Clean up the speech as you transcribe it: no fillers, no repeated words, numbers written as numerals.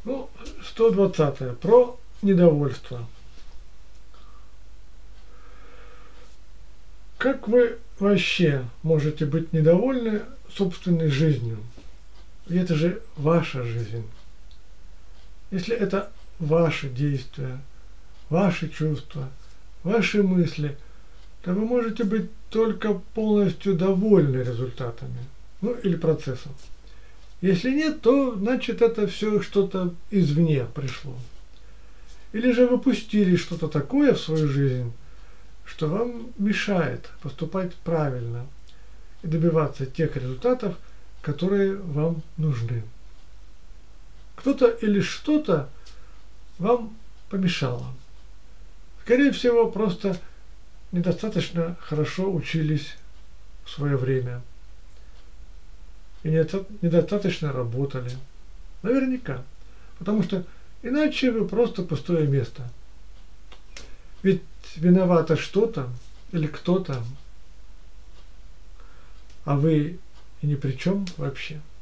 Ну, 120 про недовольство. Как вы вообще можете быть недовольны собственной жизнью? И это же ваша жизнь. Если это ваши действия, ваши чувства, ваши мысли, то вы можете быть только полностью довольны результатами, ну или процессом. Если нет, то значит это все что-то извне пришло. Или же вы пустили что-то такое в свою жизнь, что вам мешает поступать правильно и добиваться тех результатов, которые вам нужны. Кто-то или что-то вам помешало. Скорее всего, просто недостаточно хорошо учились в свое время и недостаточно работали. Наверняка. Потому что иначе вы просто пустое место. Ведь виновато что-то или кто-то, а вы и ни при чем вообще.